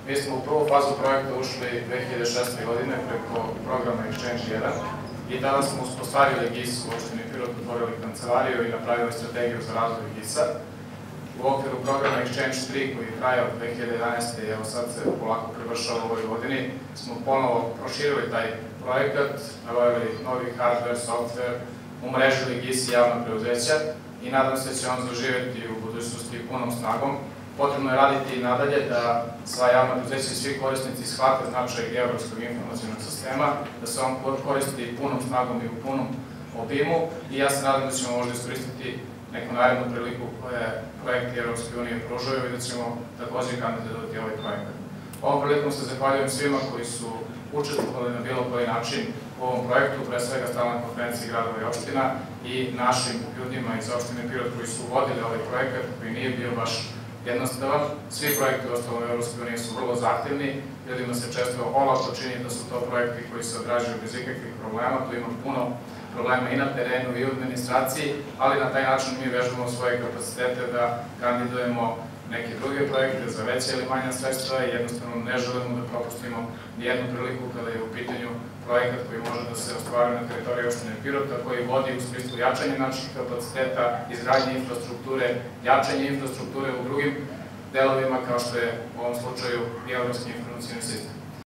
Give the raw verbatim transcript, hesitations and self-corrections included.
Mi smo u prvu fazu projekta ušli dve hiljade šeste. godine preko programa Exchange jedan i tada smo uspostavili G I S u opštini Pirot, otvorili kancelariju i napravili strategiju za razvoj G I S-a. U okviru programa Exchange tri koji traje od dve hiljade jedanaeste. i evo sad se polako prevršava u ovoj godini, smo ponovo proširili taj projekat, nabavili novi hardware, software, umrežili G I S i javna preduzeća i nadam se da će on zaživeti u budućnosti punom snagom. Potrebno je raditi i nadalje da sva javna preduzeća i svi korisnici shvate značaj evropskog informacionog sistema, da se on koristi punom snagom i u punom obimu i ja se nadam da ćemo možda iskoristiti neku narednu priliku koje projekti Evropske unije pružaju i da ćemo takođe kandidovati ovaj projekat. Ovom prilikom se zahvaljujem svima koji su učestvovali na bilo koji način u ovom projektu, pre svega Stalnoj konferenciji gradova i opština i našim ljudima iz opštine Pirot koji su vodili ovaj projekat, koji nije bio baš jednostavan. Svi projekti u ostalom Evropske unije su vrlo zahtevni, ljudima se često olako čini da su to projekti koji se odrađuju bez ikakvih problema, tu ima puno problema i na terenu i u administraciji, ali na taj način mi vežbamo svoje kapacitete da kandidujemo neke druge projekte za veće ili manja sredstva i jednostavno ne želimo da propustimo nijednu priliku kada je u pitanju projekat koji može da se ostvari na teritoriji opštine Pirota, koji vodi u smislu jačanja naših kapaciteta, izgradnje infrastrukture, jačanje infrastrukture u drugim delovima kao što je u ovom slučaju i evropski informacioni sistem.